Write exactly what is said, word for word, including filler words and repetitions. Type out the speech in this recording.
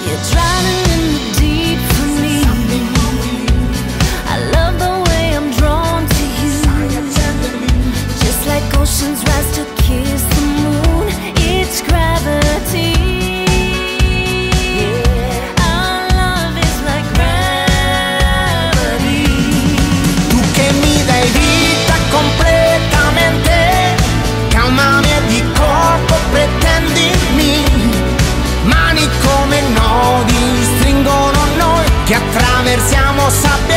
You're drowning in the deep for me. I love the way I'm drawn to you. Just like oceans rise to kiss the moon. It's gravity. Our love is like gravity. Tu che mi dai vita completamente, calmami e di corpo pretendimi. Mani come nodi stringono noi che attraversiamo sabbia